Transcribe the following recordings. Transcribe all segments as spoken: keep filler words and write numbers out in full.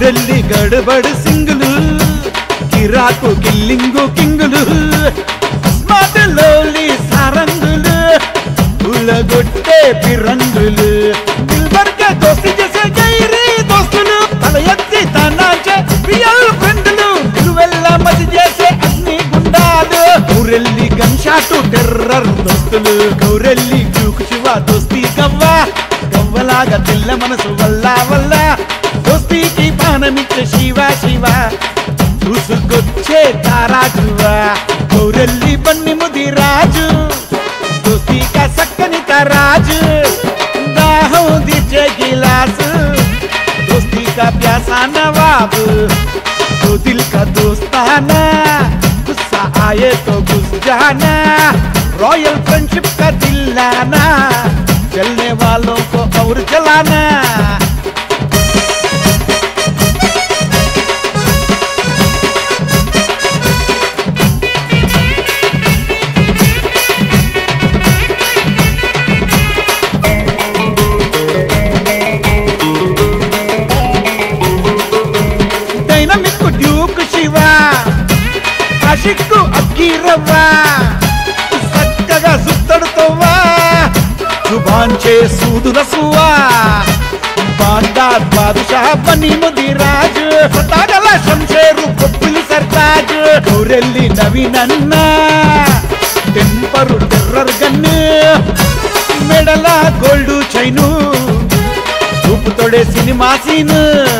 గౌరెల్లి గడబడు సింగులు కిరాకు కిల్లింగు కింగులు స్మార్ట్లోలి సారంగులు ఉలగొట్టే పిరంగులు దిల్బర్గా దోస్తి చేసే గైరీ దోస్తులు తల ఎత్తి తనాచే రియల్ ఫ్రెండ్లు నిలువెల్ల మది చేసే అగ్ని గుండాలు గౌరెల్లి గన్ షాటు టెర్రర్ దోస్తులు గౌరెల్లి క్యూకు శివ దోస్తి గవ్వ గవ్వలాగా తెల్ల మనసు వల్ల వల్ల దోస్తికి పానమిచ్చే శివ శివ చూసుకొచ్చే తారాజువా గౌరెల్లి బన్ని ముదిరాజు దోస్తి కా సక్కని తరాజు దాహం తీర్చే గిలాసు दोस्ती का प्यासा नवाब तो दिल का दोस्ताना गुस्सा आए तो घुस जाना रॉयल फ्रेंडशिप का दिलाना चलने वालों को और जलाना ఆషిక్కు అక్కిరవ్వా చక్కగా సుత్తడుతోవా జుబాన్ చే సూదు రసువా బాండార్ బాదుషా బని ముదిరాజు పతాగల శంషేరు కొప్పులి సర్తాజ్ గౌరెల్లి నవీనన్న టెంపరు టెర్రర్ గన్ను మెడల గోల్డ్ చైను చూపు తోడే సినిమా సీన్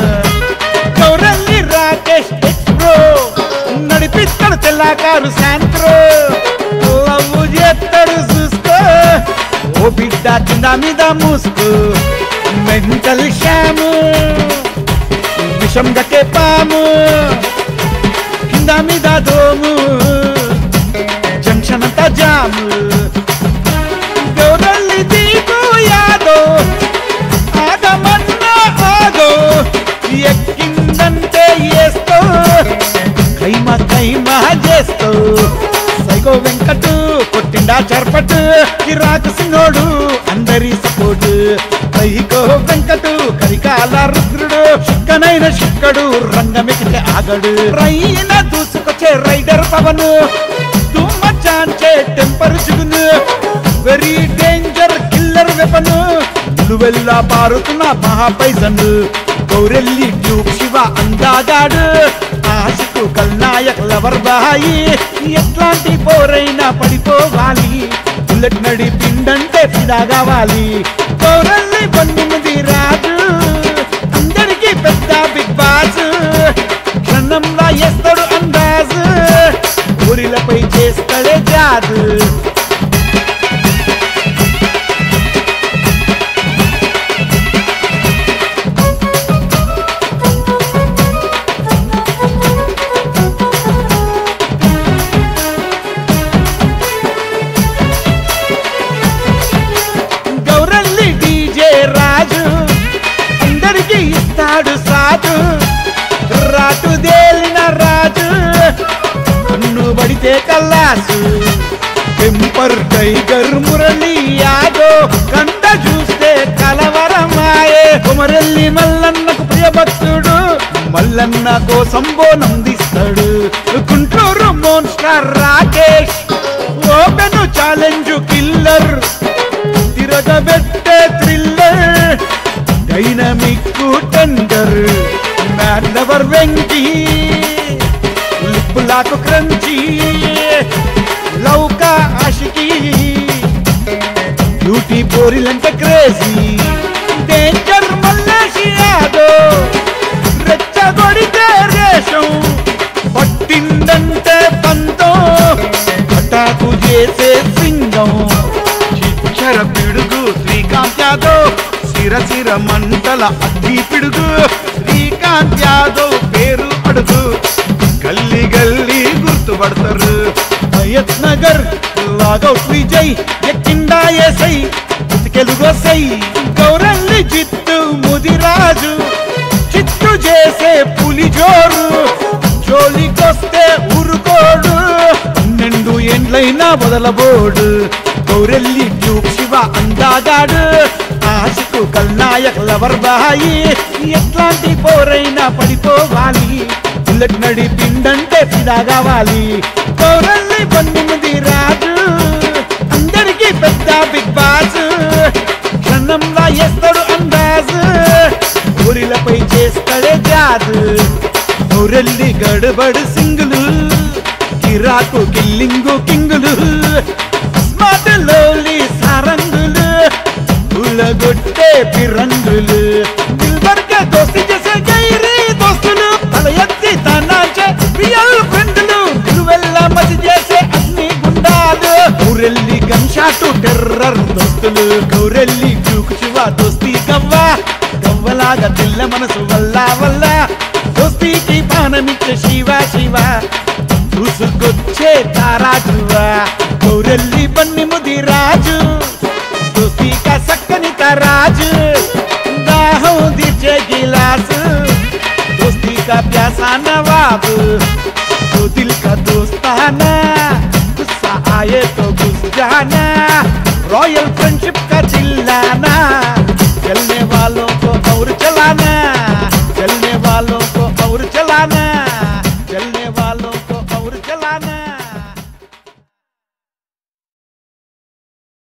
గౌరెల్లి రాకేష్ ఎక్స్ప్రో నడిపిస్తాడు తెల్లకారు శాంత్రో లవ్వు చేస్తాడు చూసుకో ఓ బిడ్డ కింద మీద మూసుకో మెంటల్ షాము విషం గకే పాము కింద మీద దోము జంక్షన్ అంతా జాము గౌరెల్లి దీపు యాదో ఆగమన్నా ఆగో ఎక్కిందంటే వేస్తో కైమా కైమా చేస్తూ సైకో వెంకటు కొట్టిండా చర్పటు కిరాకు సినోడు అందరి సపోర్టు సైకో వెంకటు కరికాల రుద్రుడు చిక్కనైన చిక్కడు రంగమెక్కితే ఆగడు రైన దూసుకొచ్చే రైడర్ పవను తుమ్మ చాంచే టెంపర్ చిగును వెరీ డేంజర్ కిల్లర్ వెపను నిలువెల్లా పారుతున్న మహాపైజన్ గౌరెల్లి ట్యూబ్ శివ అందాగాడు ఆశకు కల్నాయక్ లవర్ బాయి ఎట్లాంటి పోరైనా పడిపోవాలి బుల్లెట్ నడి పిండంటే ఫిదా కావాలి గౌరెల్లి బన్ని రాజు అందరికి పెద్ద బిగ్ బాస్ క్షణంలా చేస్తాడు అందాజు ఊరిలపై చేస్తాడే జాదు సాటు రాటు దేలిన రాజు కన్ను బడితే కల్లాసు టెంపర్ టైగర్ మురళి యాదో కంట చూస్తే కలవరమాయే కుమరెల్లి మల్లన్నకు ప్రియభక్తుడు మల్లన్న కోసం బోనందిస్తాడు Guntur monster Rakesh open challenge killer తిరగబెట్టే thriller dynamic tender man lover Venky lip lock crunchy లౌకా ఆషికి బ్యూటీ పోరిలంటే క్రేజీ డేంజర్ మల్లేషి యాదో రెచ్చగొడితే రేషం పట్టిందంటే పంతం పటాకు చేసే సింగం చిచ్చర పిడుగు శ్రీకాంత్ యాదవ్ సిర సిర మంటల అగ్గి పిడుగు శ్రీకాంత్ యాదవ్ పేరు అడుగు గల్లీ గల్లీ గుర్తుపడతారు భయత్ నగర్ లాగౌట్ విజయ్ ఎక్కిండా ఏసై ఉతికెలుగోసై గౌరెల్లి జిత్తు ముదిరాజు చిత్తు చేసే పులి జోరు జోలికొస్తే ఊరుకోడు పన్నెండు ఏండ్లైనా వదలబోడు గౌరెల్లి ట్యూబ్ శివ అందాగాడు ఆశకు కల్నాయక్ లవర్ బాయి ఎట్లాంటి పోరైనా పడిపోవాలి బుల్లెట్ నడి పిండంటే ఫిదా కావాలి పౌరల్ని పన్నెనిమిది రాజు అందరికీ పెద్ద బిగ్ బాస్ క్షణంలా వేస్తాడు అందాజు ఊరిలపై చేస్తాడే జాదు ఊరెల్లి గడబడు సింగులు కిరాకు కిల్లింగు కింగులు స్మార్ట్ లోలి సారంగులు ఉలగొట్టే పిరంగులు దిల్బర్గ దోస్తి చేసే గైరీ దోస్తులు తల ఎత్తి తనాచే రియల్ ఫ్రెండ్లు నిలువెల్ల మసి చేసే అగ్ని గుండాలు ఊరెల్లి గన్ షాటు టెర్రర్ దోస్తులు గౌరెల్లి చూకు శివ దోస్తి గవ్వ గవ్వలాగా తెల్ల మనసు వల్ల వల్ల దోస్తికి పానమిచ్చే శివ శివ చూసుకొచ్చే తారాజువా గౌరెల్లి బన్ని ముది రాజు దోస్తికా సక్కని తరాజు దాహం తీర్చే గిలాసు दोस्ती का प्यासा नवाब तो दिल का दोस्ताना गुस्सा आए तो घुस जाना रॉयल फ्रेंडशिप का चिल्लाना चलने वालों को और चलाना